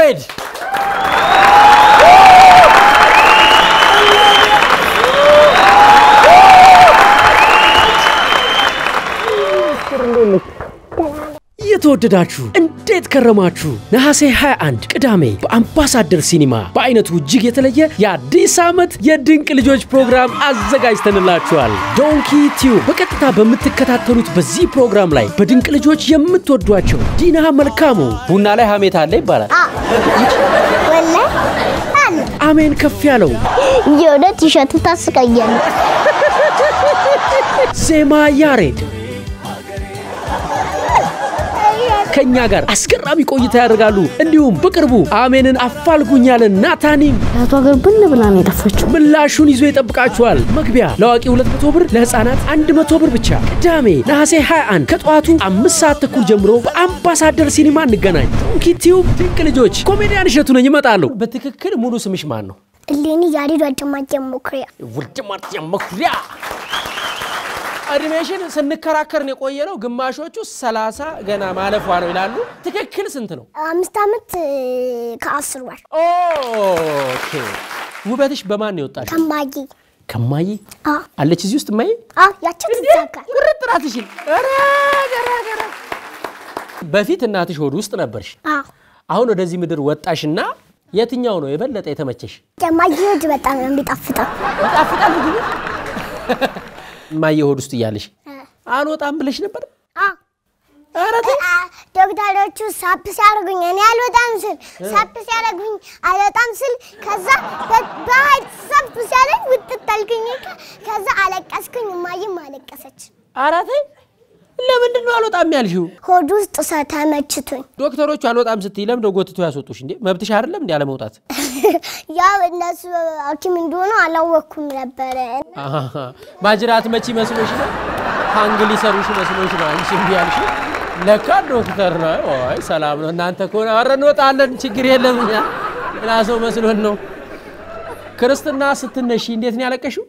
ያሬድ የተወደዳችሁ እንዴት ከረማችሁ ነሐሴ 21 ቅዳሜ በአምባሳደር ሲኒማ በአይነቱ እጅግ የተለየ የአዲስ ዓመት የድንቅ ልጆች ፕሮግራም አዘጋጅተንላችኋል ዶንኪ ቲዩብ በቀጥታ በመተከታተሉት በዚህ ፕሮግራም ላይ በድንቅ ልጆች የምትወዷቸው ዲና መልካሙ ቡና ላይ ሀሜት አለ ይባላል ወላሂ አሜን ከፍ ያለው የሆነ ቲሸርት ታስቀያለ ዜማ ያሬድ ከኛ ጋር አስገራሚ ቆይታ ያደርጋሉ እንዲሁም በቅርቡ አሜንን አፋልጉኝ ያለ ናታኒም ያቷ ጋር ብላ ነው የጠፋችው ምላሹን ይዞ ይጠብቃችኋል መግቢያ ለዋቂ 200 ብር ለህፃናት 100 ብር ብቻ ቅዳሜ ነሐሴ 21 ከጧቱ 5 ሰዓት ተኩል ጀምሮ በአምባሳደር ሲኒማ እንገናኝ ዩቲዩብ ድንቅ ልጆች ኮሜዲያን እሸቱ ነኝ ይመጣሉ በትክክል ሙሉ ስምሽ ማን ነው እሌኒ ያሬድ ወልደማርያም መኩሪያ አድሜሽን ስንከራከር ነው ቆየነው ግማሾቹ 30 ገና ማለፏ ነው ይላሉ ትክክል ስንት ነው 5 አመት ከ10 ወር ኦኬ ውበትሽ በማን ነው ወጣሽ ከማይ አለች እዚህ ውስጥ ማይ ያቺ ትዛካል ወርጥራትሽ ገራ በፊት እናትሽ ሆድ ውስጥ ነበርሽ አሁን ወደዚህ ምድር ወጣሽና የትኛው ነው የበለጠ የተመቸሽ ከማይ ሆድ በጣም ነው የሚጣፍጠው ልጅ ማየ ሆድ ውስጥ ያለሽ አልወጣም ብለሽ ነበር አራተ ዶክተሮቹ ሳፕ ሲያርጉኝ እኔ አልወጣም ስል ሳፕ ሲያርጉኝ አልወጣም ስል ከዛ በኃይል ሳፕ ሲያርጉኝ ውጥታልኩኝ ከዛ አለቀስኩኝ ማይም አለቀሰች አራተ ለምንድን ነው አልወጣም ያልሽው ሆድ ውስጥ ተመችቶኝ ዶክተሮቹ አልወጣም ስትይ ለምን ጎትቶ ያስወጡሽ እንዴ መብትሽ አይደለም እንዴ ያለ መውጣት ያው እነሱ አኪም እንደሆነ አላወኩም ነበር ማጅራት መቺ መስሎሽ ነው ሃንግሊ ሰሩሽ መስሎሽ ነው አንቺ ቢያልሽ ለካ ዶክተር ነው አይ ሰላም ነው እናንተ ኮና አረን ወጣለን ችግር የለም እና ሰው መስሎን ነው ክርስትና ስትነሺ እንዴት ነው ያለቀሽው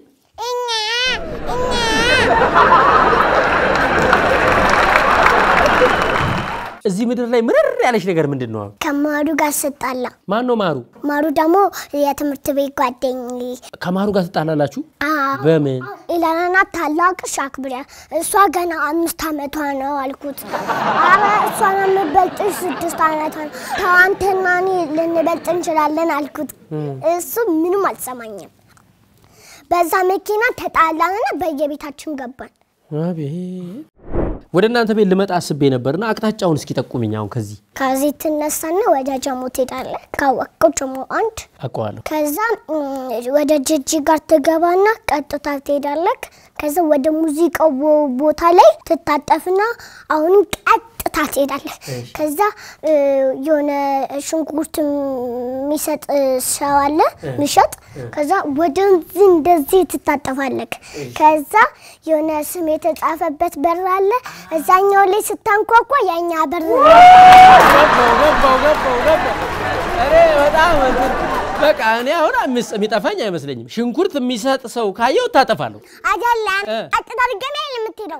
እዚህ ምድር ላይ ምርር ያለሽ ነገር ምንድነው ከማሩ ጋር ሰጣላ ማን ነው ማሩ ደግሞ የትምህርት ቤት ጓደኛዬ ከማሩ ጋር ተጣላላችሁ በምን ኢላናና ታላቅ ሻክብሪያ እሷ ገና 5 አመቷ ነው አልኩት እሷ ነው የምትበልጥሽ 6 አመቷ ነው ታንተና እኔ ልንበልጥ እንችላለን አልኩት እሱ ምንም አልሰማኝም በዛ መኪና ተጣላንና በየቤታችን ገባን አቤት ወደ እናንተ ቤት ልመጣ አስቤ ነበርና አቅጣጫውን እስኪ ጠቁሚኛው ከዚህ ተነሳና ወደ ጀሞ ትሄዳለህ ካወቀው ጀሞ አንድ አቋዋለሁ ከዛ ወደ ጅጅ ጋር ትገባና ቀጥታ ትሄዳለህ ከዛ ወደ ሙዚቃው ቦታ ላይ ትታጠፍና አሁን ቀጥታ ትሄዳለህ ከዛ የሆነ ሽንኩርት የሚሰጥ ሰው አለ ሚሸጥ ከዛ ወደዚህ እንደዚህ ትታጠፋለህ ከዛ የሆነ ስም የተጻፈበት በር አለ እዛኛው ላይ ስታንኳኳ ያኛ በር ገባው አሬ በጣም በቃ እኔ አሁን የሚጠፋኝ አይመስለኝም ሽንኩርት የሚሰጥ ሰው ካየው ታጠፋለሁ አይደለም ቀጥታ ድገም ያለ የምትሄደው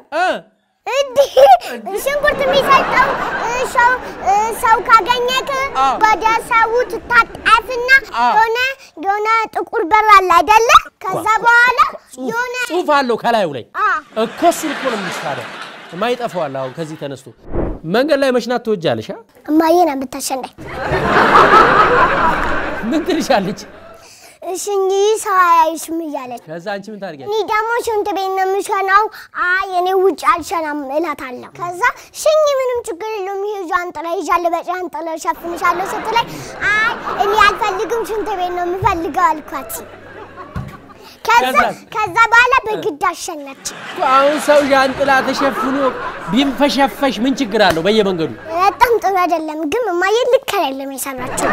ሽንኩርት የሚሰጠው ሰው ካገኘክ ወደ ሰው ትታጠፍና የሆነ ጥቁር በር አለ አይደለ ከዛ በኋላ የሆነ ጽሁፍ አለው ከላዩ ላይ እኮ እኮ ነው የሚሻለው ማይጠፋው አለ አሁን ከዚህ ተነስቶ መንገድ ላይ መሽናት ተወጃለሽ ማየና ብታሸናይ ምን ትልሻለች እሺኒ ሳያይሽም ይያለች ከዛ አንቺ ምን ታርጊያለሽ እኔ ደግሞ ሽንት ቤት ነው የምሸናው የኔ ውጭ አልሸናም እላታለሁ ከዛ ሽኝ ምንም ችግር የለውም ይሄ ጃንጥላ ይዣለ በጃንጥላ ሸፍንሻለሁ ስትለኝ እኔ አልፈልግም ሽንት ቤት ነው የምፈልገው አልኳት ከዛ በኋላ በግድ አሸነች አሁን ሰው ጃንጥላ ተሸፍኖ ቢንፈሸፈሽ ምን ችግር አለው በየመንገዱ በጣም ጥሩ አይደለም ግን ማየት ልክ አይደለም የሰራችው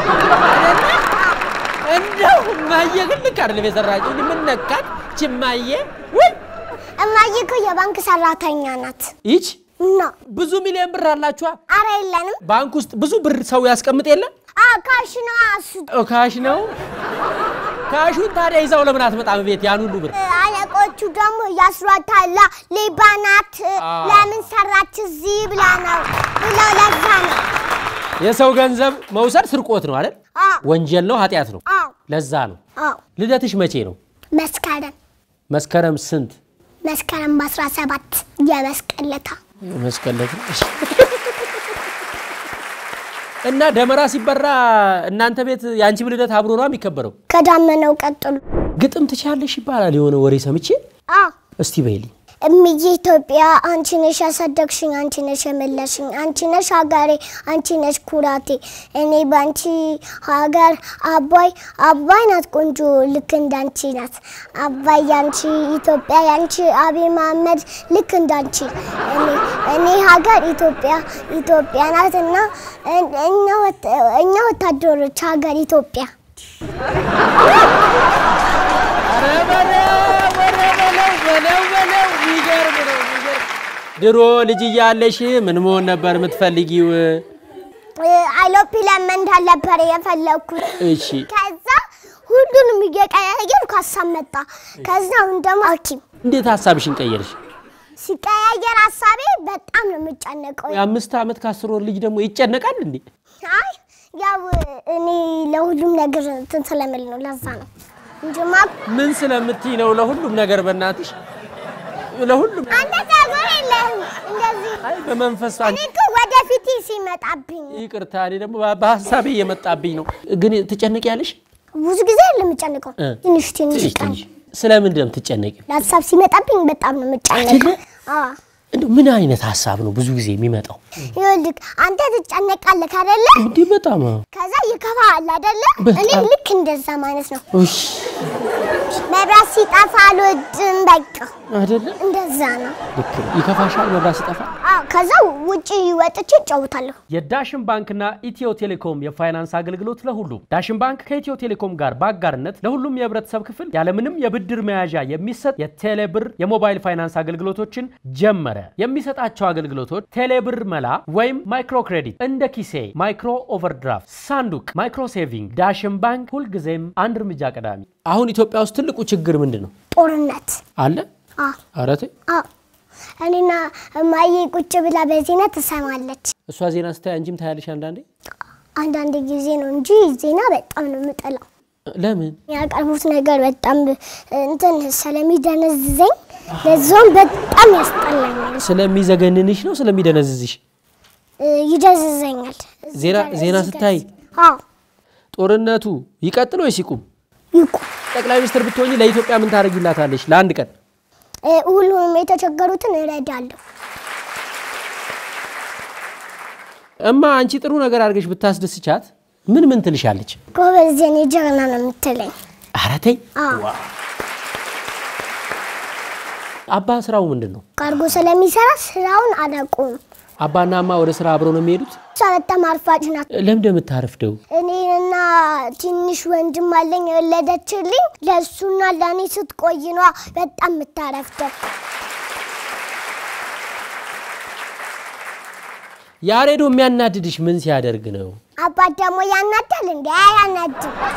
እንደው ማየ ግን ልክ አይደለም የሰራችው ምን ነካት ችማየ ወይ እማዬ እኮ የባንክ ሰራተኛ ናት እቺ ነው ብዙ ሚሊዮን ብር አላችሁ አረ የለንም ባንክ ውስጥ ብዙ ብር ሰው ያስቀምጥ የለ ካሽ ነው ካሽ ነው ካሹን ታዲያ ይዛው ለምን አትመጣም ቤት ያን ሁሉ ብር አለቆቹ ደግሞ ያስሯታል ሌባናት ለምን ሰራች እዚህ ብላ ነው ብለው ለዛ ነው የሰው ገንዘብ መውሰድ ስርቆት ነው አይደል ወንጀል ነው ኃጢያት ነው ለዛ ነው ልደትሽ መቼ ነው መስከረም ስንት መስከረም 17 የመስቀለታ እና ደመራ ሲበራ እናንተ ቤት ያንቺ ልደት አብሮ ነው የሚከበረው ከዳመናው ቀጥሉ ግጥም ትቻለሽ ይባላል የሆነ ወሬ ሰምቼ እስቲ በይልኝ እምዬ ኢትዮጵያ አንቺ ነሽ ያሳደግሽኝ አንቺ ነሽ የመለሽኝ አንቺ ነሽ ሀገሬ አንቺ ነሽ ኩራቴ እኔ ባንቺ ሀገር አባይ ናት ቆንጆ ልክ እንዳንቺ ናት አባይ ያንቺ ኢትዮጵያ ያንቺ አብይ መሐመድ ልክ እንዳንቺ እኔ ሀገር ኢትዮጵያ ናትና እኛ ወታደሮች ሀገር ኢትዮጵያ ድሮ ልጅ ያለሽ ምን መሆን ነበር የምትፈልጊው አይሎፕላን መንዳት ነበር የፈለኩት እሺ ከዛ ሁሉንም እየቀያየርኩ አሳመጣ ከዛ እንደማ ሐኪም እንዴት ሐሳብሽን ቀየርሽ ሲቀያየር ሐሳቤ በጣም ነው የምጨነቀው የ5 አመት ከ10 ወር ልጅ ደግሞ ይጨነቃል እንዴ አይ ያው እኔ ለሁሉም ነገር ስለምል ነው ለዛ ነው እንጂማ ምን ስለምትይ ነው ለሁሉም ነገር በእናትሽ ለሁሉም አንተ ታጎር የለም እንደዚህ አይ በመንፈስ እኔ እኮ ወደፊት ሲመጣብኝ ይቅርታ እኔ ደግሞ በሐሳቤ እየመጣብኝ ነው ግን ትጨነቂያለሽ ብዙ ጊዜ ለምጨነቀው ትንሽ ስለምን ደም ትጨነቂው ለሐሳብ ሲመጣብኝ በጣም ነው የምጨነቀው እንዴ ምን አይነት ሐሳብ ነው ብዙ ጊዜ የሚመጣው ይልክ አንተ ትጨነቃለህ አይደለ እንዴ በጣም ከዛ ይከፋል አይደለ እኔ ልክ እንደዛ ማለት ነው እሺ መብራት ሲጠፋ አልወድም በቃ አይደለ እንደዛ ነው ልክ ይከፋሻል መብራት ሲጠፋ ከዛ ውጪ ወጥቼ ጫውታለሁ የዳሽን ባንክና ኢትዮ ቴሌኮም የፋይናንስ አገልግሎት ለሁሉ ዳሽን ባንክ ከኢትዮ ቴሌኮም ጋር ባጋርነት ለሁሉም የህብረተሰብ ክፍል ያለምንም የብድር መያዣ የሚሰጥ የቴሌብር የሞባይል ፋይናንስ አገልግሎቶችን ጀመረ የሚሰጣቸው አገልግሎቶች ቴሌብር መላ ወይም ማይክሮ ክሬዲት እንደ ኪሴ ማይክሮ ኦቨርድራፍት ሳንዱቅ ማይክሮ ሴቪንግ ዳሽን ባንክ ሁሉ ጊዜም አንድ እርምጃ ቀዳሚ አሁን ኢትዮጵያ ውስጥ ትልቁ ችግር ምንድነው ጦርነት አለ አረቴ እኔና ማዬ ቁጭ ብላ በዜና ተሰማለች እሷ ዜና ስታይ አንጂም ታያለሽ አንዳንዴ ጊዜ ነው እንጂ ዜና በጣም ነው የምጠላው ለምን ያቀርቡት ነገር በጣም እንትን ስለሚደነዝዘኝ ለዛም በጣም ያስጠላኛል ስለሚዘገንንሽ ነው ስለሚደነዝዝሽ ይደነዝዘኛል ዜና ስታይ ጦርነቱ ይቀጥል ወይስ ይቁም ጠቅላይ ሚኒስትር ብትሆኚ ለኢትዮጵያ ምን ታረጊላታለሽ ለአንድ ቀን ሁሉንም የተቸገሩትን እረዳለሁ እማ አንቺ ጥሩ ነገር አድርገሽ ብታስደስቻት ምን ትልሻለች ጎበዝ የኔ ጀግና ነው የምትለኝ አረተይ አባ ስራው ምንድነው ካርጎ ስለሚሰራ ስራውን አላቆም አባናማ ወደ ስራ አብረው ነው የሚሄዱት በጣም አርፋጅ ናት ለምን የምታርፍደው እኔና ትንሽ ወንድም አለኝ የወለደችልኝ ለሱና ለኔ ስትቆይ ነው በጣም የምታረፍደው ያሬዶ የሚያናድድሽ ምን ሲያደርግ ነው አባ ደግሞ ያናዳል እንዴ ያናድ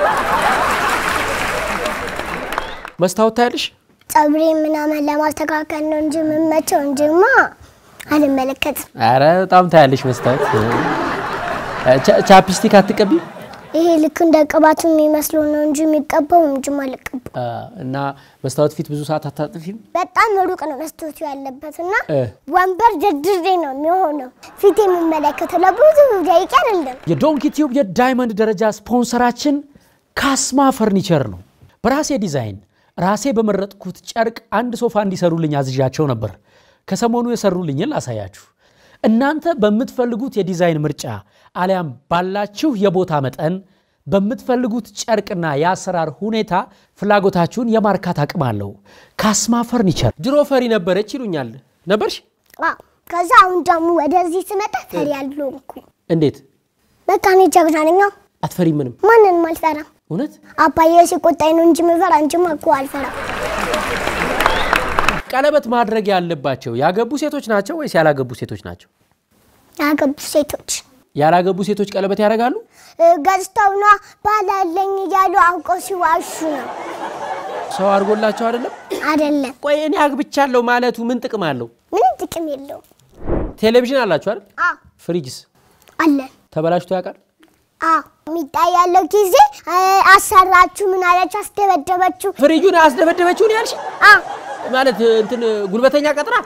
መስታወት ታያለሽ ጸብሬ ምናምን ለማስተካከል ነው እንጂ መመቸው እንጂማ አልመለከት አረ በጣም ታያለሽ መስታወት ቻፕስቲክ አትቀቢ ይሄ ልክ እንደ ቅባቱ የሚመስለው ነው እንጂ የሚቀባው እንጂ ማለቀብ እና መስታወት ፊት ብዙ ሰዓት አታጥፊም በጣም ሩቅ ነው መስታወቱ ያለበትና ወንበር ድርድሬ ነው የሚሆነው ፊት የሚመለከተው ለብዙ ደቂቃ አይደለም የዶንኪ ቲዩብ የዳይመንድ ደረጃ ስፖንሰራችን ካስማ ፈርኒቸር ነው በራሴ ዲዛይን ራሴ በመረጥኩት ጨርቅ አንድ ሶፋ እንዲሰሩልኝ አዝዣቸው ነበር ከሰሞኑ የሰሩልኝን ላሳያችሁ እናንተ በመትፈልጉት የዲዛይን ምርጫ አሊያም ባላችሁ የቦታ መጠን በመትፈልጉት ጨርቅና ያሰራር ሁኔታ ፍላጎታችሁን የማርካት አቅም አለው ካስማ ፈርኒቸር ድሮ ፈሪ ነበረች ይሉኛል ነበርሽ ከዛ አሁን ደግሞ ወደዚህ ስመጣ ፈሪ ያለውኩ እንዴት በቃ እኔ ጀግና ነኝ አትፈሪ ምንም ማንንም አልፈራም እውነት አባዬ ሲቆጣኝ ነው እንጂ ምፈራ እንጂማ እኮ አልፈራም ቀለበት ማድረግ ያለባቸው ያገቡ ሴቶች ናቸው ወይስ ያላገቡ ሴቶች ናቸው ያላገቡ ሴቶች ቀለበት ያደርጋሉ ጋዝታውና ባላለኝ ያሉ አውቀው ሲዋሹ ነው ሰው አርጎላቸው አይደለም ቆይ እኔ አግብቻለሁ ማለቱ ምን ጥቅም አለው ምን ጥቅም የለው ቴሌቪዥን አላችሁ አይደል ፍሪጅስ አለ ተበላሽቶ ያውቃል ሚጣያለው ጊዜ አሰራችሁ ምን አለች አስደበደበችው ፍሪጁን አስደበደበችው ነው ያልሽ ማለት እንትን ጉልበተኛ ቀጥራ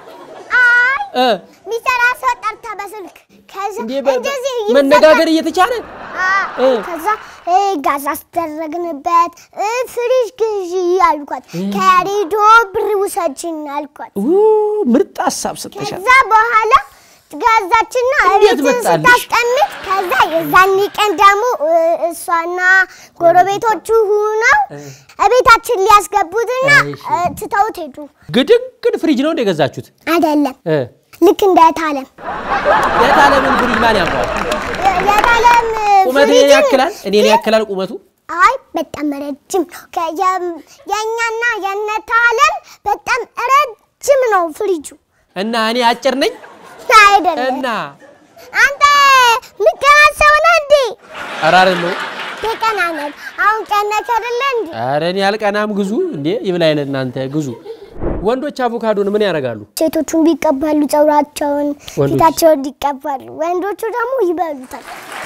ሚሰራ ሰው ጠርታ በስልክ ከዛ እንደዚህ መነጋገር እየተቻለ ከዛ ጋዝ አስደረግንበት ፍሪጅ ግዢ አልኳት ከሬዶ ብር ውሰጂኝ አልኳት ምርጥ ሐሳብ ሰጠሻ ከዛ በኋላ ጋዛችንና እቤት ስታስቀምጥ ከዛ የዛን ቀን ደግሞ እሷና ጎረቤቶቹ ሆነው እቤታችን ሊያስገቡትና ትተውት ሄዱ ግድግድ ፍሪጅ ነው እንደገዛችሁት አይደለም ልክ እንደ ታለም ፍሪጅ ማን ያውቃል የታለም ቁመቱ ያክላል እኔን ያክላል ቁመቱ አይ በጣም ረጅም የኛና የነታለም በጣም ረጅም ነው ፍሪጁ እና እኔ አጭር ነኝ አይደለም እና አንተ ምቀናሰው ነህ እንዴ አራረለው ተቀናነን አሁን ቀነከ አይደለ እንዴ አረን ያልቀናም ግዙ እንዴ ይብላይለ እናንተ ግዙ ወንዶች አቮካዶን ምን ያረጋሉ ሴቶቹን ቢቀበሉ ጸውራቸውን ፊታቸውን ይቀበሉ ወንዶቹ ደግሞ ይበሉታል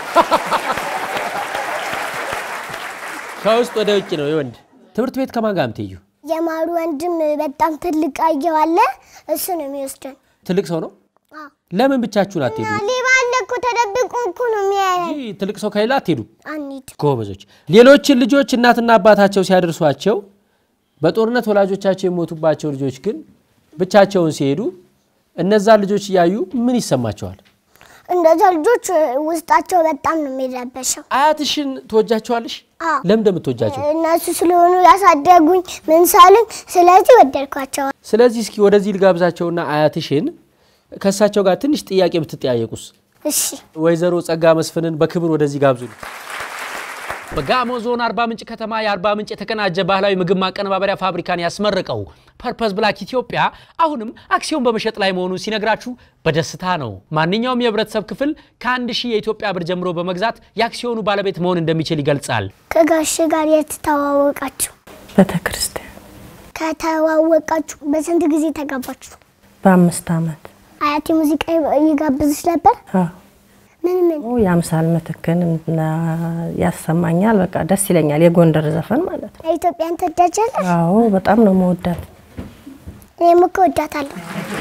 ከውስጥ ወደ ውጭ ነው የወንድ ትምርት ቤት ከማን ጋር አምጥዩ የማሩ ወንድም በጣም ትልቅ አየው አለ እሱ ነው የሚወስደን ትልቅ ሰው ነው ለምን ብቻችሁን አትሄዱ ሊባለኩ ተደብቁ እኮ ነው የሚያየው ትልቅ ሰው ከሌላ አትሄዱ አንሂድ ጎበዞች ሌሎችን ልጆች እናትና አባታቸው ሲያደርሷቸው በጦርነት ወላጆቻቸው የሞቱባቸው ልጆች ግን ብቻቸውን ሲሄዱ እነዛ ልጆች ያዩ ምን ይሰማቸዋል እንደዛ ልጆች ውስጣቸው በጣም ነው የሚረበሸው አያትሽን ተወጃቸዋለሽ ለምን እንደምትወጃቸው እነሱ ስለሆኑ ያሳደጉኝ ምን ሳልን ስለዚህ ወደድኳቸው ስለዚህ እስኪ ወደዚህ ልጋብዛቸውና አያትሽን ከሳቸው ጋር ትንሽ ጥያቄ ብትጠያየቁስ እሺ ወይዘሮ ጸጋ መስፍንን በክብር ወደዚህ ጋብዙልኝ በጋሞ ዞን 40 ምንጭ ከተማ የ40 ምንጭ የተቀናጀ ባህላዊ ምግብ ማቀነባበሪያ ፋብሪካን ያስመረቀው ፐርፐዝ ብላክ ኢትዮጵያ አሁንም አክሲዮን በመሸጥ ላይ መሆኑን ሲነግራችሁ በደስታ ነው ማንኛውም የህብረተሰብ ክፍል ከ1000 የኢትዮጵያ ብር ጀምሮ በመግዛት የአክሲዮኑ ባለቤት መሆን እንደሚችል ይገልጻል ከጋሽ ጋር የተዋወቃችሁ በተክርስቲያን ከተዋወቃችሁ በስንት ጊዜ ተጋባችሁ በ5 አመት አያቴ ሙዚቃ ይጋብዝሽ ነበር ምን ያምሳል መተከን ያሰማኛል በቃ ደስ ይለኛል የጎንደር ዘፈን ማለት ነው ኢትዮጵያን ተደጀለ አዎ በጣም ነው መወዳት እኔም እኮ ወዳታለሁ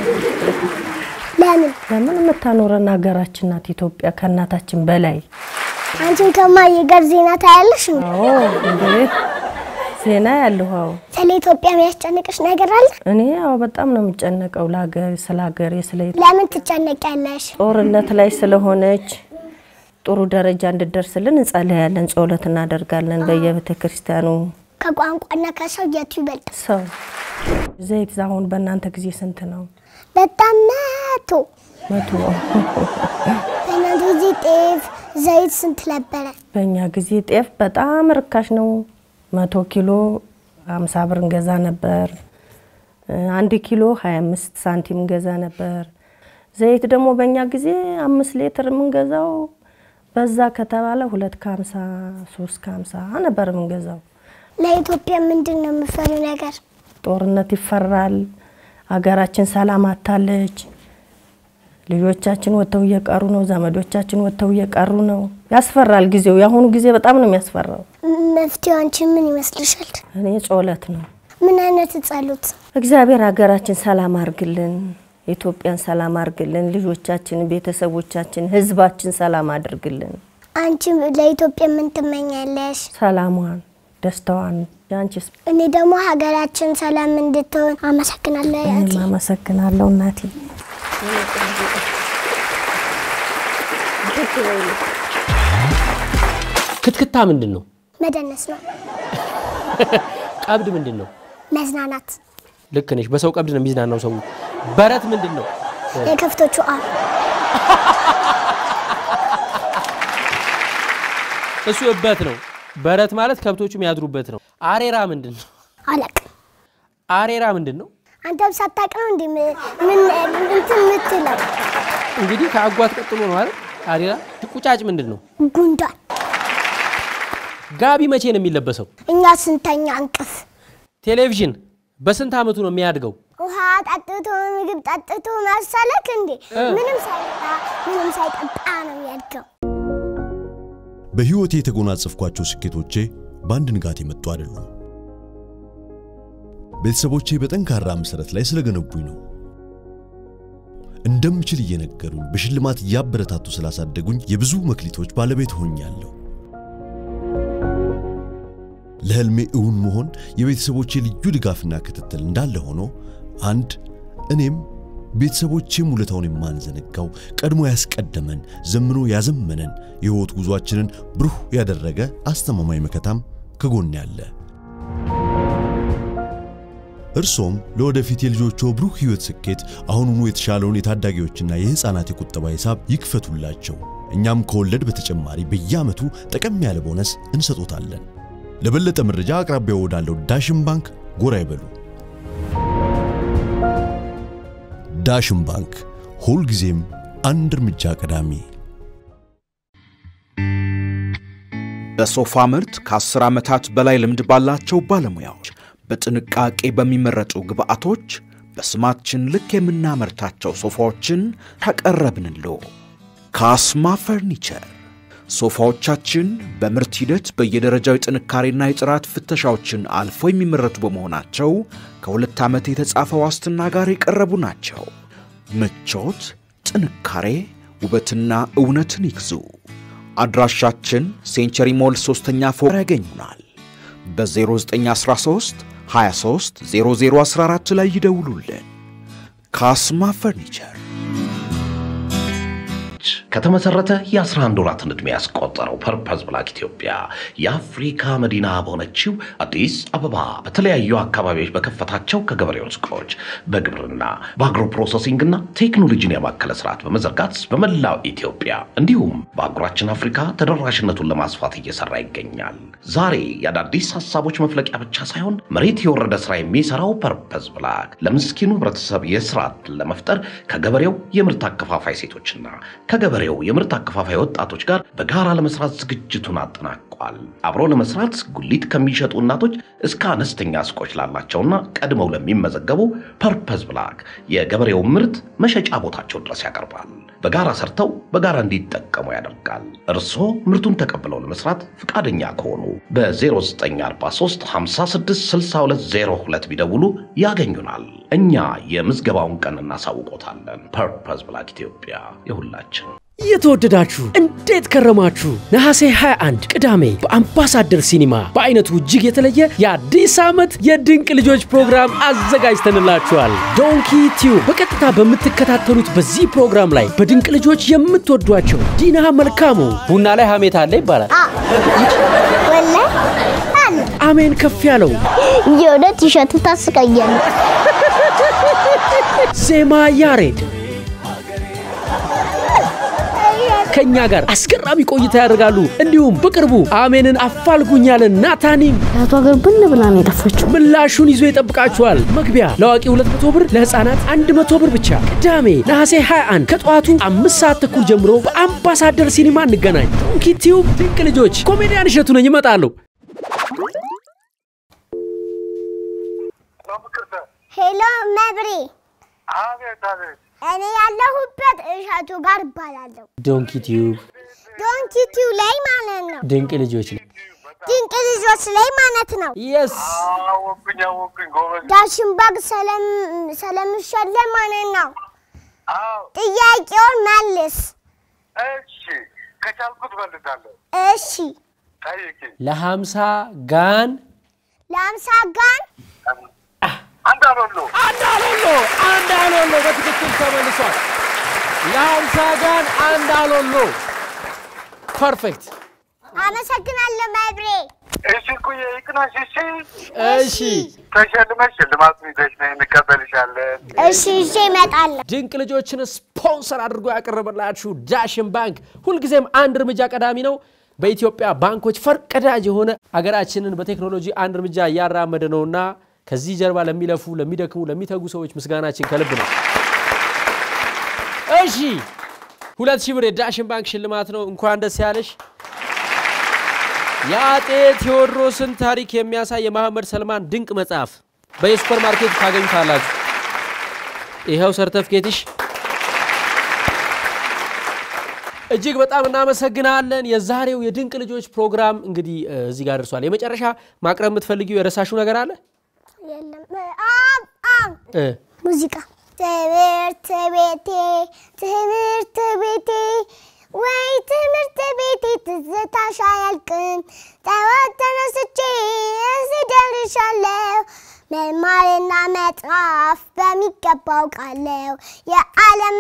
ለምን መታኖረና ሀገራችን ናት ኢትዮጵያ ከናታችን በላይ አንቺን ከማየ ጋር ዜና ታያለሽ አዎ እንዴ ዜና ያለው ስለ ኢትዮጵያ የሚያስጨንቅሽ ነገር አለ እኔ ያው በጣም ነው የምጨነቀው ለሀገር ስለ ሀገር ለምን ትጨነቂያለሽ ጦርነት ላይ ስለሆነች ጥሩ ደረጃ እንድደርስልን እንጸልያለን ጸሎት እናደርጋለን በየቤተክርስቲያኑ ከቋንቋና ከሰው የቱ ይበልጣል ሰው ዘይት ዛሁን በእናንተ ጊዜ ስንት ነው በጣም መቶ በእናንተ ጊዜ ጤፍ ዘይት ስንት ነበር በእኛ ጊዜ ጤፍ በጣም ርካሽ ነው 100 ኪሎ 50 ብር እንገዛ ነበር 1 ኪሎ 25 ሳንቲም እንገዛ ነበር ዘይት ደግሞ በእኛ ጊዜ 5 ሊትር እንገዛው በዛ ከተባለ 250 350 ነበር እንገዛው ለኢትዮጵያ ምንድነው የምፈሩ ነገር ጦርነት ይፈራል ሀገራችን ሰላም አታለች ልጆቻችን ወተው እየቀሩ ነው ዘመዶቻችን ወተው እየቀሩ ነው ያስፈራል ጊዜው ያሁኑ ጊዜ በጣም ነው የሚያስፈራው መፍትሄው አንቺ ምን ይመስልሻል እኔ ጸሎት ነው ምን አይነት ጸሎት እግዚአብሔር ሀገራችን ሰላም አርግልን ኢትዮጵያን ሰላም አርግልን ልጆቻችን ቤተሰቦቻችን ህዝባችን ሰላም አድርግልን አንቺ ለኢትዮጵያ ምን ትመኛለሽ ሰላሟን ደስታዋን ያንቺስ እኔ ደግሞ ሀገራችን ሰላም እንድትሆን አመሰግናለሁ እኔ አመሰግናለሁ እናቴ ክትክታ ምንድነው መደነስ ነው ቀብድ ምንድነው መዝናናት ልክ ነሽ በሰው ቀብድ ነው የሚዝናናው ሰው በረት ምንድነው የከፍቶቹ እሱ እበት ነው በረት ማለት ከብቶቹ የሚያድሩበት ነው አሬራ ምንድነው አለቅ አሬራ ምንድነው አንተም ሳታቅ ነው እንዴ ምን እንትን ምትለው እንግዲህ ከአጓት ቀጥሎ ነው አይደል አሬራ ቁጫጭ ምንድነው ጉንዳን ጋቢ መቼ ነው የሚለበሰው እኛ ስንተኛ አንቀፍ ቴሌቪዥን በስንት አመቱ ነው የሚያድገው ውሃ ጠጥቶ ምግብ ጠጥቶ መሰለክ እንዴ ምንም ሳይጠጣ ነው የሚያድገው በህይወቴ የተጎናጸፍኳቸው ስኬቶቼ በአንድ ንጋት የመጡ አይደሉም። ቤተሰቦቼ በጠንካራ መሰረት ላይ ስለገነቡኝ ነው። እንደምችል እየነገሩኝ በሽልማት ያበረታቱ ስላሳደጉኝ የብዙ መክሊቶች ባለቤት ሆኛለሁ። ለህልሜ እውን መሆን የቤተሰቦቼ ልዩ ድጋፍና ክትትል እንዳለ ሆኖ እኔም ቤተሰቦቼም ውለታውን የማንዘነጋው ቀድሞ ያስቀደመን ዘምኖ ያዘመነን የህይወት ጉዟችንን ብሩህ ያደረገ አስተማማኝ መከታም ከጎን ያለ እርሶም ለወደፊት የልጆቹ ብሩህ ህይወት ስኬት አሁኑኑ የተሻለውን የታዳጊዎችና የህፃናት የቁጠባ ሂሳብ ይክፈቱላቸው። እኛም ከወለድ በተጨማሪ በየዓመቱ ጠቀም ያለ ቦነስ እንሰጦታለን። ለበለጠ መረጃ አቅራቢያው ወዳለው ዳሽን ባንክ ጎራ ይበሉ። ዳሽን ባንክ ሁልጊዜም አንድ እርምጃ ቀዳሚ። በሶፋ ምርት ከ10 ዓመታት በላይ ልምድ ባላቸው ባለሙያዎች በጥንቃቄ በሚመረጡ ግብአቶች በስማችን ልክ የምናመርታቸው ሶፋዎችን ተቀረብንልዎ። ካስማ ፈርኒቸር ሶፋዎቻችን በምርት ሂደት በየደረጃው የጥንካሬና የጥራት ፍተሻዎችን አልፎ የሚመረቱ በመሆናቸው ከ2 ዓመት የተጻፈ ዋስትና ጋር የቀረቡ ናቸው። ምቾት፣ ጥንካሬ፣ ውበትና እውነትን ይግዙ። አድራሻችን ሴንቸሪ ሞል 3ኛ ፎቅ ያገኙናል። በ0913 23 0014 ላይ ይደውሉልን። ካስማ ፈርኒቸር ከተመሰረተ የ11 ወራትን ዕድሜ ያስቆጠረው ፐርፐዝ ብላክ ኢትዮጵያ የአፍሪካ መዲና በሆነችው አዲስ አበባ በተለያዩ አካባቢዎች በከፈታቸው ከገበሬው ሱቆች በግብርና በአግሮ ፕሮሰሲንግና ቴክኖሎጂን ያማከለ ስርዓት በመዘርጋት በመላው ኢትዮጵያ እንዲሁም በአህጉራችን አፍሪካ ተደራሽነቱን ለማስፋት እየሰራ ይገኛል። ዛሬ የአዳዲስ ሐሳቦች መፍለቂያ ብቻ ሳይሆን መሬት የወረደ ስራ የሚሰራው ፐርፐዝ ብላክ ለምስኪኑ ህብረተሰብ የስራ ዕድል ለመፍጠር ከገበሬው የምርት አከፋፋይ ሴቶችና ከገበሬው የምርት አከፋፋይ ወጣቶች ጋር በጋራ ለመስራት ዝግጅቱን አጠናቋል። አብሮ ለመስራት ጉሊት ከሚሸጡ እናቶች እስከ አነስተኛ ሱቆች ላላቸውና ቀድመው ለሚመዘገቡ ፐርፐዝ ብላክ የገበሬው ምርት መሸጫ ቦታቸው ድረስ ያቀርባል። በጋራ ሰርተው በጋራ እንዲጠቀሙ ያደርጋል። እርሶ ምርቱን ተቀብለው ለመስራት ፍቃደኛ ከሆኑ በ0943 56 6202 ቢደውሉ ያገኙናል። እኛ የምዝገባውን ቀን እናሳውቆታለን። ፐርፐዝ ብላክ ኢትዮጵያ የሁላችን። የተወደዳችሁ እንዴት ከረማችሁ? ነሐሴ 21 ቅዳሜ በአምባሳደር ሲኒማ በአይነቱ እጅግ የተለየ የአዲስ ዓመት የድንቅ ልጆች ፕሮግራም አዘጋጅተንላችኋል። ዶንኪ ቲዩብ በቀጥታ በምትከታተሉት በዚህ ፕሮግራም ላይ በድንቅ ልጆች የምትወዷቸው ዲና መልካሙ ቡና ላይ ሀሜት አለ ይባላል። አሜን ከፍ ያለው የወደ ቲሸርት ታስቀየን ዜማ ያሬድ ከኛ ጋር አስገራሚ ቆይታ ያደርጋሉ። እንዲሁም በቅርቡ አሜንን አፋልጉኛለን ናታኒም ያቷ ጋር ብን ብላ ነው የጠፋችው። ምላሹን ይዞ ይጠብቃችኋል። መግቢያ ለዋቂ 200 ብር፣ ለህፃናት 100 ብር ብቻ። ቅዳሜ ነሐሴ 21 ከጧቱ 5 ሰዓት ተኩል ጀምሮ በአምባሳደር ሲኒማ እንገናኝ። ዶንኪ ቲዩብ ድንቅ ልጆች ኮሜዲያን እሸቱ ነኝ እመጣለሁ። ሄሎ መብሬ። አቤት አቤት። እኔ ያለሁበት እሸቱ ጋር እባላለሁ። ዶንኪ ቲዩብ ላይ ማለት ነው። ድንቅ ልጆች ላይ ማለት ነው። yes አወኩኝ ጎበዝ። ዳሽን ባንክ ስለምሸለም ማለት ነው። ጥያቄውን መልስ። እሺ ከቻልኩት መልሳለሁ። እሺ ጠይቂኝ። ለ50 ጋን አንድ አሎሎ በትክክል ተመልሷል። ለ50 ጋን አንድ አሎሎ ፐርፌክት። አመሰግናለሁ መብሬ። እሺ ኩዬ ይቅናሽ። እሺ ተሸልመሽ ሽልማቱን ይዘሽ ነይ እንቀበልሻለን። እሺ እመጣለሁ። ድንቅ ልጆችን ስፖንሰር አድርጎ ያቀረበላችሁ ዳሽን ባንክ ሁልጊዜም አንድ እርምጃ ቀዳሚ ነው። በኢትዮጵያ ባንኮች ፈርቀዳጅ የሆነ አገራችንን በቴክኖሎጂ አንድ እርምጃ ያራመደ ነውና ከዚህ ጀርባ ለሚለፉ ለሚደክሙ ለሚተጉ ሰዎች ምስጋናችን ከልብ ነው። እሺ 2000 ብር የዳሽን ባንክ ሽልማት ነው። እንኳን ደስ ያለሽ። የአጤ ቴዎድሮስን ታሪክ የሚያሳይ የመሐመድ ሰልማን ድንቅ መጽሐፍ በሱፐር ማርኬት ታገኙታላችሁ። ይሄው ሰርተፍኬትሽ። እጅግ በጣም እናመሰግናለን የዛሬው የድንቅ ልጆች ፕሮግራም እንግዲህ እዚህ ጋር ደርሷል የመጨረሻ ማቅረብ የምትፈልጊው የረሳሽው ነገር አለ የለም ሙዚቃ ትምህርት ቤቴ ወይ ትምህርት ቤቴ ትዝታሽ አያልቅም ጠዋት ተነስቼ እዚህ ደርሻለሁ መማርና መጽሐፍ በሚገባው ቃለው የዓለም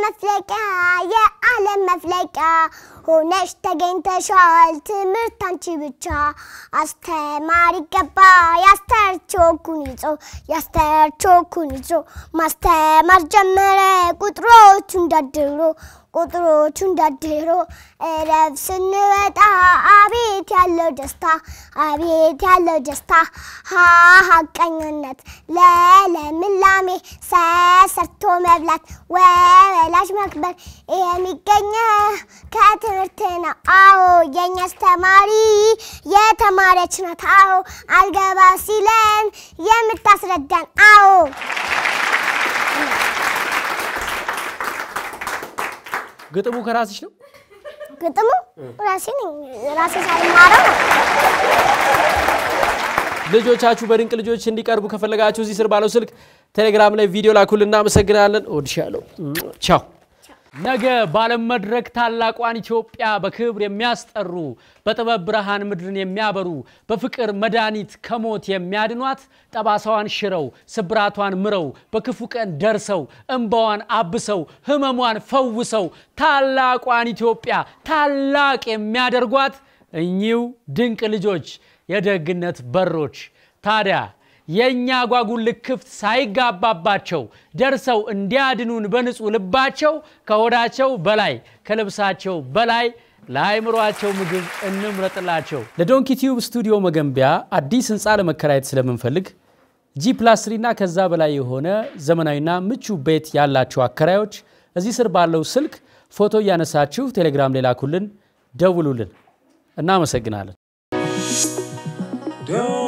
መፍለቂያ ሆነሽ ተገኝተሻል ትምህርት አንቺ ብቻ አስተማሪ ገባ ያስተርቾኩን ይዞ ማስተማር ጀመረ ቁጥሮቹ እንዳድሮ እረፍ ስንወጣ አቤት ያለው ደስታ ሀቀኝነት ለለምላሜ ሰርቶ መብላት ወላጅ መክበር የሚገኘው ከትምህርት ነው አዎ የኛ አስተማሪ የተማረች ናት አዎ አልገባ ሲለን የምታስረዳን አዎ ግጥሙ ከራስሽ ነው ግጥሙ ራሴ ሳይማረው ልጆቻችሁ በድንቅ ልጆች እንዲቀርቡ ከፈለጋችሁ እዚህ ስር ባለው ስልክ ቴሌግራም ላይ ቪዲዮ ላኩልና አመሰግናለን ወድሻለሁ ቻው ነገ ባለም መድረክ ታላቋን ኢትዮጵያ በክብር የሚያስጠሩ በጥበብ ብርሃን ምድርን የሚያበሩ በፍቅር መድኃኒት ከሞት የሚያድኗት ጠባሳዋን ሽረው ስብራቷን ምረው በክፉ ቀን ደርሰው እንባዋን አብሰው ህመሟን ፈውሰው ታላቋን ኢትዮጵያ ታላቅ የሚያደርጓት እኚው ድንቅ ልጆች የደግነት በሮች ታዲያ የኛ ጓጉል ልክፍት ሳይጋባባቸው ደርሰው እንዲያድኑን በንጹህ ልባቸው ከሆዳቸው በላይ ከልብሳቸው በላይ ለአይምሮአቸው ምግብ እንምረጥላቸው ለዶንኪ ቲዩብ ስቱዲዮ መገንቢያ አዲስ ህንጻ ለመከራየት ስለምንፈልግ G+3 እና ከዛ በላይ የሆነ ዘመናዊና ምቹ ቤት ያላችሁ አከራዮች እዚህ ስር ባለው ስልክ ፎቶ ያነሳችሁ ቴሌግራም ላይ ላኩልን ደውሉልን እናመሰግናለን